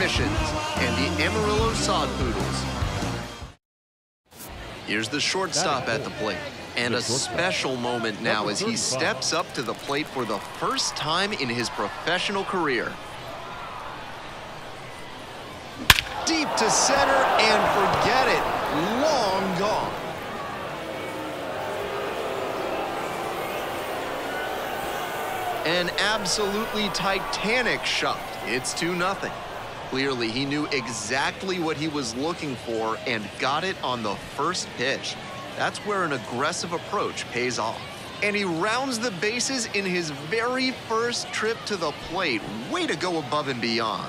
Missions and the Amarillo Sod Poodles. Here's the shortstop at the plate. And a special moment now as he steps up to the plate for the first time in his professional career. Deep to center, and forget it, long gone. An absolutely titanic shot. It's 2-0. Clearly, he knew exactly what he was looking for and got it on the first pitch. That's where an aggressive approach pays off. And he rounds the bases in his very first trip to the plate. Way to go above and beyond.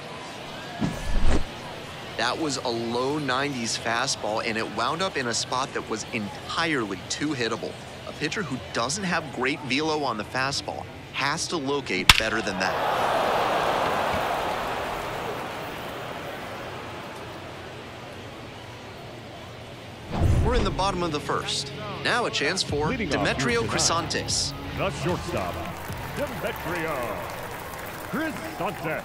That was a low 90s fastball, and it wound up in a spot that was entirely too hittable. A pitcher who doesn't have great velo on the fastball has to locate better than that. We're in the bottom of the first. Now a chance for Demetrio Crisantes. The shortstop, Demetrio Crisantes.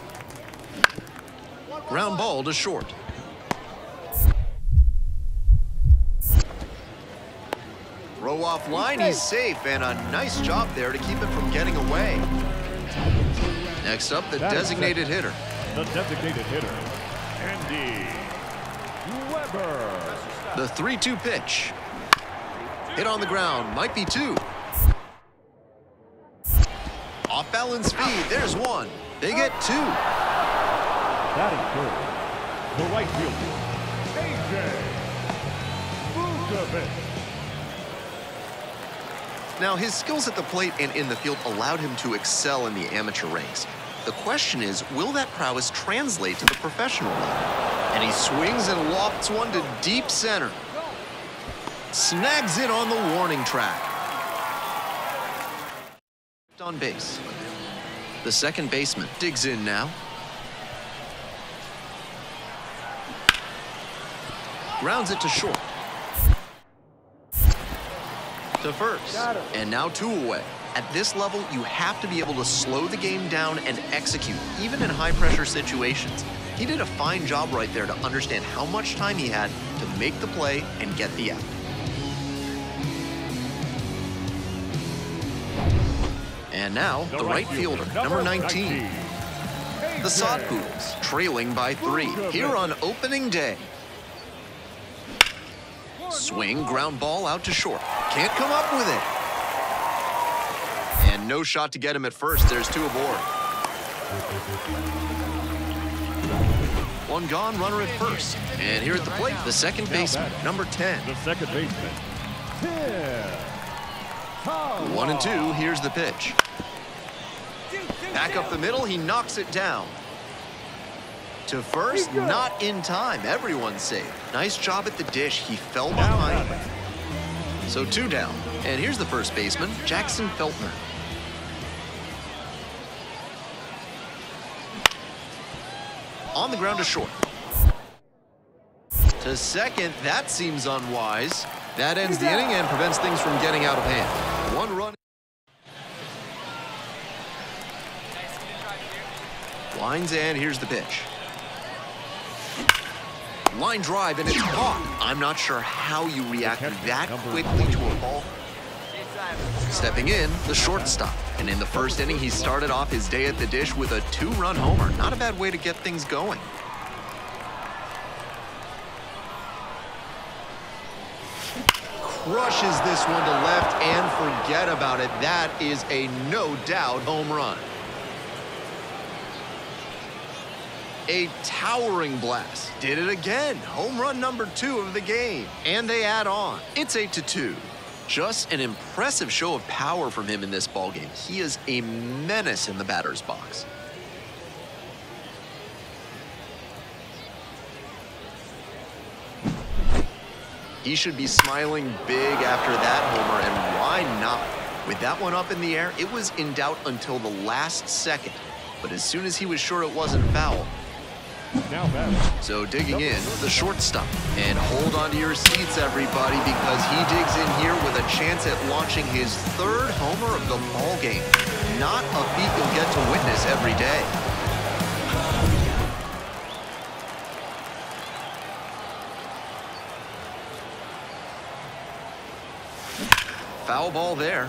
Ground ball to short. Throw off line, he's safe, and a nice job there to keep it from getting away. Next up, the designated hitter. The designated hitter, Andy Weber. The 3-2 pitch. Hit on the ground, might be 2. Off balance speed, there's 1. They get 2. That is good. The right fielder, A.J. Vukovic. Now, his skills at the plate and in the field allowed him to excel in the amateur ranks. The question is, will that prowess translate to the professional level? And he swings and lofts one to deep center. Snags it on the warning track. On base. The second baseman digs in now. Grounds it to short. To first. And now 2 away. At this level, you have to be able to slow the game down and execute, even in high-pressure situations. He did a fine job right there to understand how much time he had to make the play and get the out. And now, the right fielder, number 19. The Sod Poodles, trailing by 3, here on opening day. Swing, ground ball out to short. Can't come up with it. And no shot to get him at first. There's 2 aboard. 1 gone, runner at first. And here at the plate, the second baseman, number 10. The second baseman, 1 and 2, here's the pitch. Back up the middle, he knocks it down. To first, not in time. Everyone's safe. Nice job at the dish. He fell behind. So 2 down. And here's the first baseman, Jackson Feltner. On the ground to short. To second, that seems unwise. That ends the inning and prevents things from getting out of hand. 1 run. Lines, and here's the pitch. Line drive, and it's caught. I'm not sure how you react that quickly to a ball. Stepping in, the shortstop. And in the first inning, he started off his day at the dish with a 2-run homer. Not a bad way to get things going. Crushes this one to left, and forget about it. That is a no-doubt home run. A towering blast. Did it again. Home run number 2 of the game. And they add on. It's 8-2. Just an impressive show of power from him in this ballgame. He is a menace in the batter's box. He should be smiling big after that homer, and why not? With that one up in the air, it was in doubt until the last second. But as soon as he was sure it wasn't foul, so digging in, the shortstop. And hold on to your seats, everybody, because he digs in here with a chance at launching his 3rd homer of the ball game. Not a feat you'll get to witness every day. Foul ball there.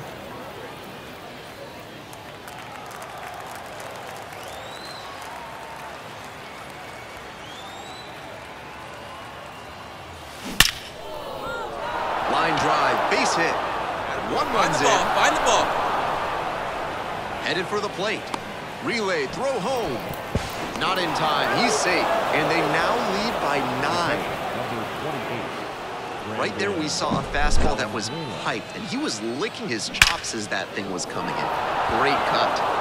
Line drive, base hit. And one runs in. Find the ball. Headed for the plate. Relay, throw home. Not in time. He's safe. And they now lead by 9. Number 28. Right there, we saw a fastball that was piped, and he was licking his chops as that thing was coming in. Great cut.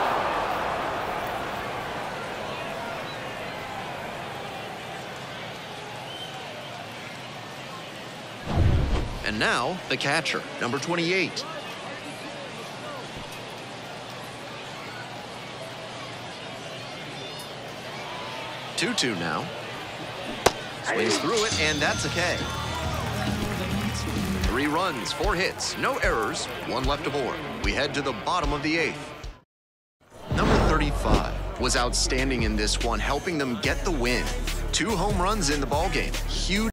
And now, the catcher, number 28. Two now. Swings through it, and that's a K. 3 runs, 4 hits, no errors, 1 left aboard. We head to the bottom of the 8th. Number 35 was outstanding in this one, helping them get the win. 2 home runs in the ballgame. Huge.